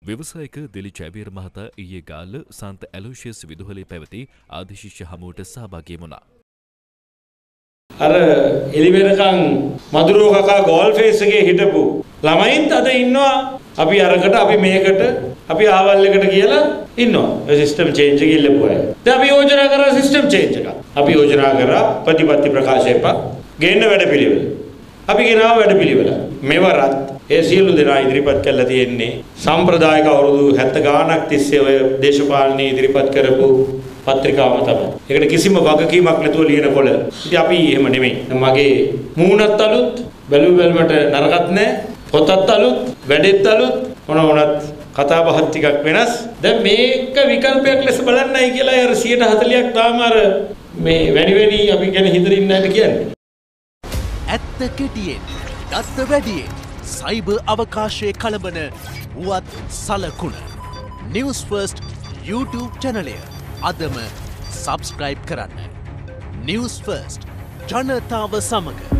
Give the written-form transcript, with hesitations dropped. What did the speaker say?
ව්‍යවසායක දිලි ජයවීර මහතා ඊයේ ගාල්ල සන්ත ඇලෝෂියස් විදුහලේ පැවති ආදිශිෂ්‍ය හමුවට සහභාගී වුණා. අර එලිවෙනකන් මදුරුව කකා ගෝල් ෆේස් එකේ හිටපු ළමයින්ත් අද ඉන්නවා. අපි අරකට අපි මේකට අපි ආවල් එකට කියලා ඉන්නවා. ඒ සිස්ටම් චේන්ජ් එක ඉල්ලපු අය. දැන් අපි යෝජනා කරා සිස්ටම් චේන්ජ් එකක්. අපි යෝජනා කරා ප්‍රතිපත්ති ප්‍රකාශයප ගේන්න වැඩපිළිවෙල. අපි ගෙනාව වැඩපිළිවෙල. මෙවරත් ඒ සියලු දෙනා ඉදිරිපත් කළා තියෙන්නේ සම්ප්‍රදායික අවුරුදු 70 ගාණක් තිස්සේ ඔය දේශපාලනයේ ඉදිරිපත් කරපු පත්‍රිකාව තමයි. ඒකට කිසිම වගකීමක් නැතුව ලියන කොළ. ඉතින් අපි එහෙම නෙමෙයි. මගේ මූණත් අලුත්, බැලුවල්මට නරකත් නැහැ. පොතත් අලුත්, වැඩෙත් අලුත්, මොනවත් කතා බහත් ටිකක් වෙනස්. දැන් මේක විකල්පයක් ලෙස බලන්නයි කියලා අර 140ක් තාම අර මේ වැඩි අපි ගැන හිතරින් නැහැ කියන්නේ. ඇත්ත කෙටියෙන්, දත්ත වැඩියෙන්, සයිබර් අවකාශයේ කලබන වුවත් සලකුණ. Newsfirst YouTube channel එක අදම subscribe කරන්න. Newsfirst ජනතාව සමග